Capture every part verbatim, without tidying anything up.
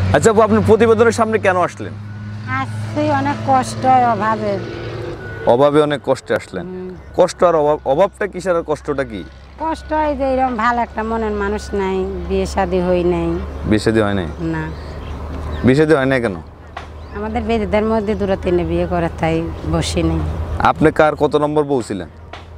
আচ্ছা আপু, আপনি প্রতিবেদনের সামনে কেন আসলেন? আসছি অনেক কষ্ট, অভাবে অভাবে অনেক কষ্টে আসলেন। কষ্ট আর অভাব, অভাবটা কিসের আর কষ্টটা কি? কষ্ট হয় যে এরকম ভালো একটা মনের মানুষ নাই, বিয়ে শাদী হই নাই। বিয়ে শাদী হয় নাই? না। বিয়ে শাদী হয় নাই কেন? আমাদের বেদিদের মধ্যে দুটো তিনটে বিয়ে করে তাই বসি নেই। আপনি কার কত নম্বর বউ ছিলেন?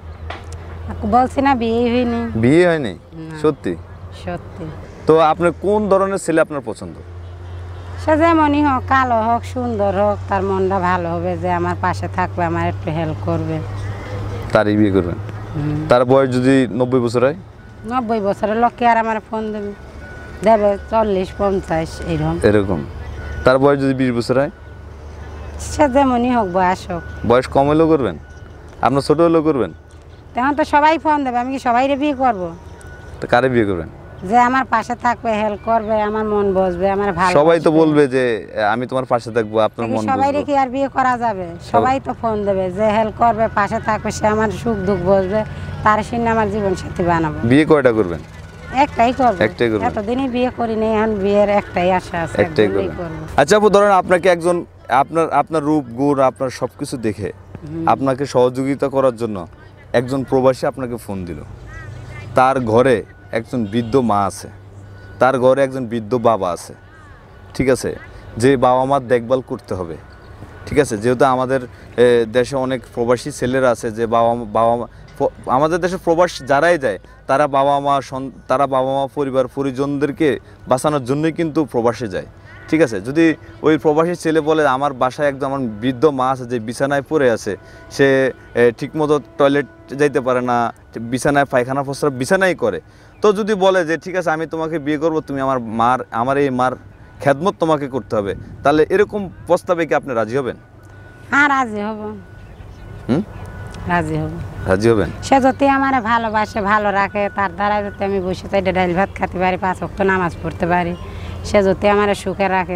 বলছি না বিয়ে হয়নি। বিয়ে হয়নি? সত্যি? সত্যি। তো আপনার কোন ধরনের ছেলে আপনার পছন্দ? সে যেমনই হোক, কালো হোক সুন্দর হোক, তার মনটা ভালো হবে, যে আমার পাশে থাকবে, আমার একটু হেল্প করবে, তারই বিয়ে করবেন। তার বয়স যদি নব্বই বছর হয়? নব্বই বছরের লোককে আর আমার ফোন দেবে দেবে চল্লিশ পঞ্চাশ এরকম এরকম। তার বয়স যদি বিশ বছর হয়? সে যেমনই হোক, বয়স হোক। বয়স কম হলেও করবেন? আপনার ছোট হলেও করবেন? তখন তো সবাই ফোন দেবে, আমি কি সবাইরে বিয়ে করবো? তো কারে বিয়ে করবেন? যে আমার পাশে থাকবে, হেল্প করবে, আমার মন বসবে, আমার ভালো। সবাই তো বলবে যে আমি তোমার পাশে থাকবো, আপনার মন বসবে। সবাই রেখে আর বিয়ে করা যাবে? সবাই তো ফোন দেবে, যে হেল্প করবে, পাশে থাকবে, সে আমার সুখ দুঃখ বসবে, তার সিনে আমার জীবন সাথী বানাবো। বিয়ে কয়টা করবেন? একটাই করব। একটাই করবেন? এতদিনই বিয়ে করিনি, এখন বিয়ের একটাই আশা আছে, একটাই করব। আচ্ছা আপু, ধরেন আপনাকে একজন, আপনার আপনার রূপ গুণ আপনার সবকিছু দেখে আপনাকে সহযোগিতা করার জন্য একজন প্রবাসী আপনাকে ফোন দিল। তার ঘরে একজন বৃদ্ধ মা আছে, তার ঘরে একজন বৃদ্ধ বাবা আছে, ঠিক আছে, যে বাবা মার দেখভাল করতে হবে, ঠিক আছে। যেহেতু আমাদের দেশে অনেক প্রবাসী ছেলেরা আছে, যে বাবা বাবা মা, আমাদের দেশে প্রবাস যারাই যায় তারা বাবা মা তারা বাবা মা পরিবার পরিজনদেরকে বাঁচানোর জন্যই কিন্তু প্রবাসে যায়, ঠিক আছে। যদি ওই প্রবাসী ছেলে বলে আমার বাসায় একদম আমার বৃদ্ধ মা আছে যে বিছানায় পড়ে আছে, সে ঠিকমতো টয়লেট যাইতে পারে না, বিছানায় পায়খানা প্রস্রাব বিছানায় করে, তো যদি বলে যে ঠিক আছে আমি তোমাকে বিয়ে করব, তুমি আমার মার আমার এই মার খেদমত তোমাকে করতে হবে, তাহলে এরকম প্রস্তাবে কি আপনি রাজি হবেন? হ্যাঁ রাজি হব। হুম রাজি হব। রাজি হবেন? সে যদি আমার ভালোবাসে, ভালো রাখে, তার দ্বারা যদি আমি বসে তাই ডাল ভাত খেতে পারি, পাঁচ ওয়াক্ত নামাজ পড়তে পারি, সে যদি আমার সুখে রাখে,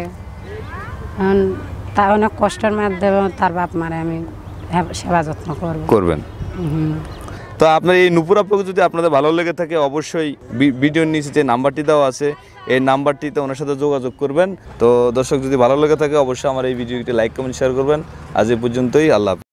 তা অনেক কষ্টের মাধ্যমে তার বাপ মারে আমি সেবা যত্ন করব। করবেন? তো আপনার এই নূপুর আপুকে যদি আপনাদের ভালো লেগে থাকে, অবশ্যই ভিডিওর নিচে যে নাম্বারটি দেওয়া আছে এই নাম্বারটিতে ওনার সাথে যোগাযোগ করবেন। তো দর্শক, যদি ভালো লেগে থাকে অবশ্যই আমার এই ভিডিওটি লাইক কমেন্ট শেয়ার করবেন। আজ এই পর্যন্তই, আল্লাহ।